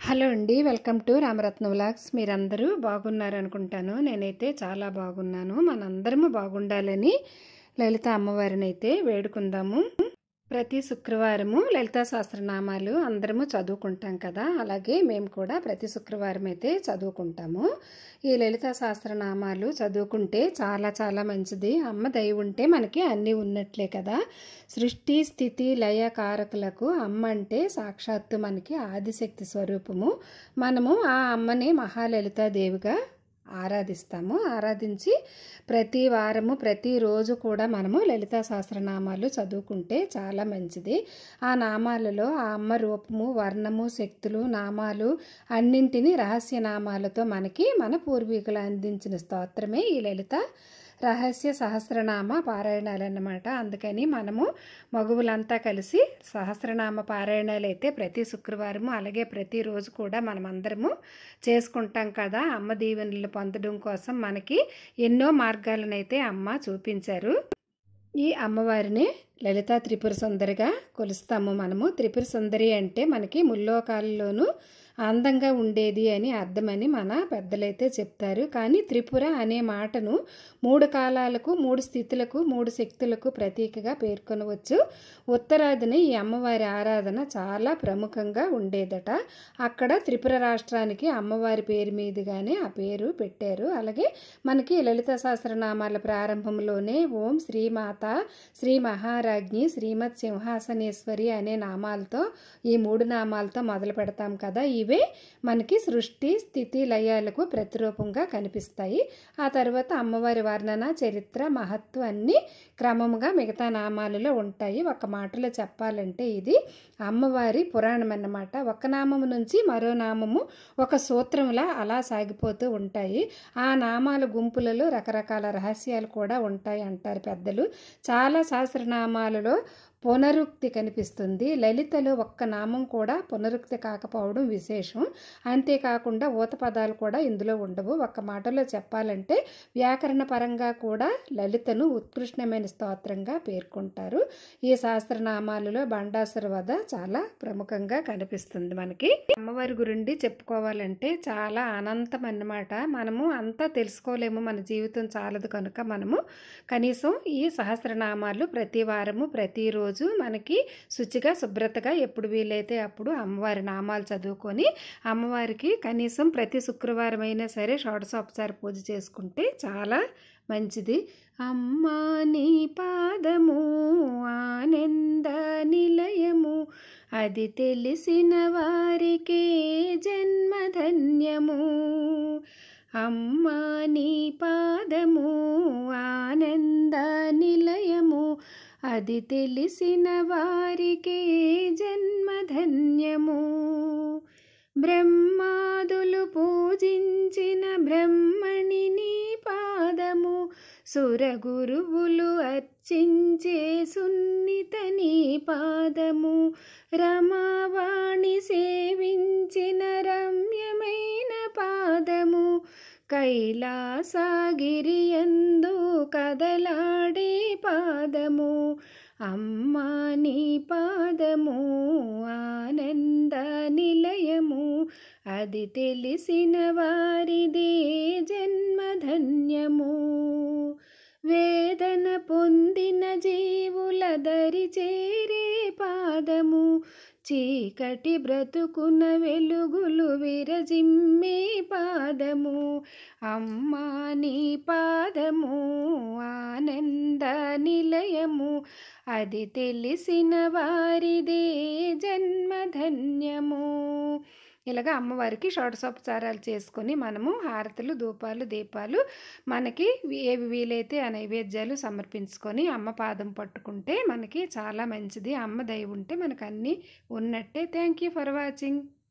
Hello అండి, welcome to Ramaratna vlogs. మీరందరూ బాగున్నారనుకుంటాను. నేనైతే చాలా బాగున్నాను. మనందరము బాగుండాలని లలిత అమ్మవారిని అయితే వేడుకుందాము. ప్రతి శుక్రవారము లలితా సహస్రనామాలు అందరము చదువుకుంటాం కదా, అలాగే మేము కూడా ప్రతి శుక్రవారం అయితే చదువుకుంటాము. ఈ లలితా సహస్రనామాలు చదువుకుంటే చాలా చాలా మంచిది. అమ్మ దయ ఉంటే మనకి అన్నీ ఉన్నట్లే కదా. సృష్టి స్థితి లయ కారకులకు అమ్మ అంటే సాక్షాత్తు మనకి ఆదిశక్తి స్వరూపము. మనము ఆ అమ్మని మహాలలితాదేవిగా ఆరాధించి ప్రతి వారము ప్రతిరోజు కూడా మనము లలితా సహస్రనామాలు చదువుకుంటే చాలా మంచిది. ఆ నామాలలో ఆ అమ్మ రూపము, వర్ణము, శక్తులు, నామాలు అన్నింటినీ రహస్య నామాలతో మనకి మన పూర్వీకులు అందించిన స్తోత్రమే ఈ లలిత రహస్య సహస్రనామ పారాయణాలు అన్నమాట. అందుకని మనము మగువులంతా కలిసి సహస్రనామ పారాయణాలు అయితే ప్రతి శుక్రవారము అలాగే ప్రతిరోజు కూడా మనమందరము చేసుకుంటాం కదా. అమ్మ దీవెనలు పొందడం కోసం మనకి ఎన్నో మార్గాలనైతే అమ్మ చూపించారు. ఈ అమ్మవారిని లలితా త్రిపుర సుందరిగా కొలుస్తాము మనము. త్రిపుర సుందరి అంటే మనకి ముల్లోకాలలోనూ అందంగా ఉండేది అని అర్థమని మన పెద్దలైతే చెప్తారు. కానీ త్రిపుర అనే మాటను 3 కాలాలకు, 3 స్థితులకు, 3 శక్తులకు ప్రతీకగా పేర్కొనవచ్చు. ఉత్తరాదిన ఈ అమ్మవారి ఆరాధన చాలా ప్రముఖంగా ఉండేదట. అక్కడ త్రిపుర రాష్ట్రానికి అమ్మవారి పేరు మీదుగానే ఆ పేరు పెట్టారు. అలాగే మనకి లలిత సహస్రనామాల ప్రారంభంలోనే ఓం శ్రీమాత, శ్రీ మహారాజ్ఞి, శ్రీమత్ సింహాసనేశ్వరి అనే నామాలతో, ఈ 3 నామాలతో మొదలు పెడతాం కదా. ఇవే మనకి సృష్టి స్థితి లయాలకు ప్రతిరూపంగా కనిపిస్తాయి. ఆ తర్వాత అమ్మవారి వర్ణన, చరిత్ర, మహత్వం అన్నీ క్రమంగా మిగతా నామాలలో ఉంటాయి. ఒక మాటలో చెప్పాలంటే ఇది అమ్మవారి పురాణం అన్నమాట. ఒక నామము నుంచి మరో నామము ఒక సూత్రంలా అలా సాగిపోతూ ఉంటాయి. ఆ నామాల గుంపులలో రకరకాల రహస్యాలు కూడా ఉంటాయి అంటారు పెద్దలు. చాలా సహస్రనామాలలో పునరుక్తి కనిపిస్తుంది. లలితలో ఒక్క నామం కూడా పునరుక్తి కాకపోవడం విశేషం. అంతేకాకుండా ఊత పదాలు కూడా ఇందులో ఉండవు. ఒక్క మాటలో చెప్పాలంటే వ్యాకరణ పరంగా కూడా లలితను ఉత్కృష్టమైన స్తోత్రంగా పేర్కొంటారు. ఈ సహస్రనామాలలో బండాసుర వధ చాలా ప్రముఖంగా కనిపిస్తుంది మనకి. అమ్మవారి గురించి చెప్పుకోవాలంటే చాలా అనంతం అన్నమాట. మనము అంతా తెలుసుకోలేము, మన జీవితం చాలదు కనుక మనము కనీసం ఈ సహస్రనామాలు ప్రతి వారము ప్రతిరోజు మనకి శుచిగా శుభ్రతగా ఎప్పుడు వీలైతే అప్పుడు అమ్మవారి నామాలు చదువుకొని అమ్మవారికి కనీసం ప్రతి శుక్రవారం అయినా సరే షోడశోపచార పూజ చేసుకుంటే చాలా మంచిది. అమ్మా నీ పాదము ఆనంద నిలయము, అది తెలిసిన వారికే జన్మధన్యము. అమ్మా నీ పాదము ఆనంద నిలయము, అది తెలిసిన వారికే జన్మధన్యము. బ్రహ్మాదులు పూజించిన బ్రహ్మణి నీ పాదము, సురగురువులు అర్చించే సున్నిత నీ పాదము, రమావాణి సేవించిన రమ్యమైన పాదము, కైలాసగిరియందు కదలాడే పాదము. అమ్మా నీ పాదము ఆనంద నిలయము, అది తెలిసిన వారిదే జన్మధన్యము. వేదన పొందిన జీవుల దరి చేరే పాదము, చీకటి బ్రతుకున వెలుగులు విరజిమ్మే పాదము. అమ్మా నీ పాదము ఆనంద నిలయము, అది తెలిసిన వారిదే జన్మధన్యము. ఇలాగా అమ్మవారికి షోడశోపచారాలు చేసుకొని మనము హారతులు, ధూపాలు, దీపాలు మనకి ఏవి వీలైతే ఆ నైవేద్యాలు సమర్పించుకొని అమ్మ పాదం పట్టుకుంటే మనకి చాలా మంచిది. అమ్మ దయ ఉంటే మనకు అన్నీ ఉన్నట్టే. Thank you for watching.